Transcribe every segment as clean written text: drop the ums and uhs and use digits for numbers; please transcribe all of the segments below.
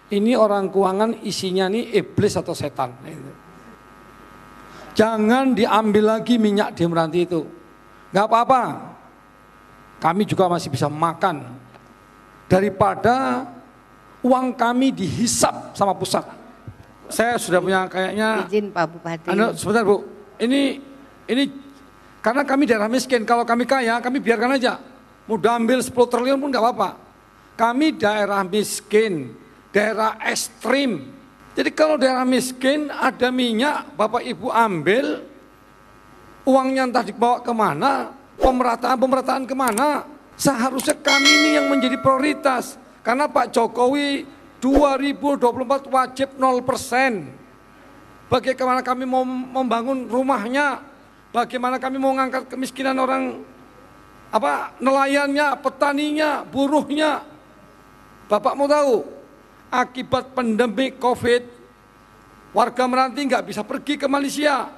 ini orang keuangan isinya nih iblis atau setan. Jangan diambil lagi minyak di Meranti itu. Nggak apa-apa. Kami juga masih bisa makan. Daripada uang kami dihisap sama pusat. Saya sudah punya kayaknya. Izin Pak Bupati. Sebentar Bu. Ini karena kami daerah miskin. Kalau kami kaya, kami biarkan aja. Mau ambil 10 triliun pun nggak apa-apa. Kami daerah miskin, daerah ekstrim. Jadi kalau daerah miskin ada minyak, Bapak Ibu ambil, uangnya entah dibawa kemana, pemerataan kemana. Seharusnya kami ini yang menjadi prioritas. Karena Pak Jokowi 2024 wajib 0%. Bagaimana kami mau membangun rumahnya, bagaimana kami mau mengangkat kemiskinan orang, nelayannya, petaninya, buruhnya. Bapak mau tahu, akibat pandemi COVID, warga Meranti nggak bisa pergi ke Malaysia.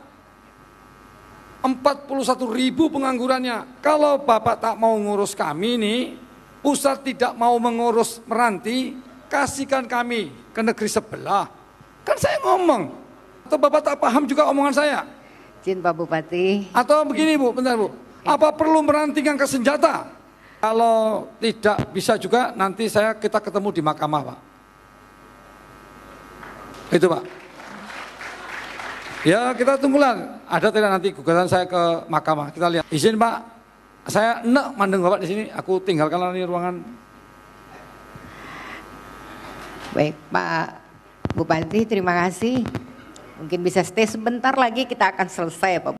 41.000 penganggurannya. Kalau Bapak tak mau ngurus kami nih, pusat tidak mau mengurus Meranti, kasihkan kami ke negeri sebelah. Kan saya ngomong. Atau Bapak tak paham juga omongan saya? Izin Pak Bupati. Atau begini Bu, bentar Bu. Apa perlu Meranti ngangkat senjata? Kalau tidak bisa juga nanti kita ketemu di mahkamah Pak. Itu Pak. Ya kita tunggulah. Ada tidak nanti gugatan saya ke mahkamah. Kita lihat. Izin Pak. Saya enak mandeng Bapak di sini. Aku tinggalkanlah ini ruangan. Baik Pak Bupati, terima kasih. Mungkin bisa stay sebentar lagi, kita akan selesai Pak.